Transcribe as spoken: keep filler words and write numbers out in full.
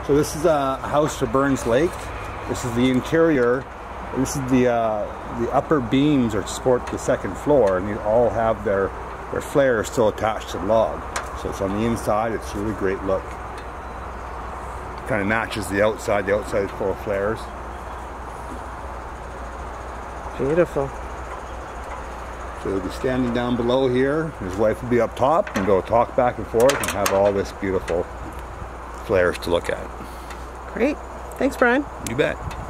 So this is a house for Burns Lake. This is the interior. This is the uh, the upper beams are to support the second floor, and they all have their their flares still attached to the log. So it's on the inside. It's a really great look. Kind of matches the outside. The outside is full of flares. Beautiful. So he'll be standing down below here. His wife will be up top, and go talk back and forth and have all this beautiful flares to look at. Great. Thanks, Brian. You bet.